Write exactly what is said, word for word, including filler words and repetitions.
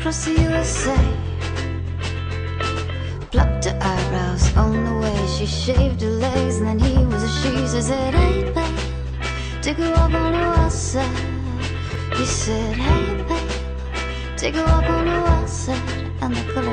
across the U S A. Plucked her eyebrows on the way she shaved her legs, and then he was a she. So I said, hey babe, take a walk on the wild side. He said, hey babe, take a walk on the wild side. And the color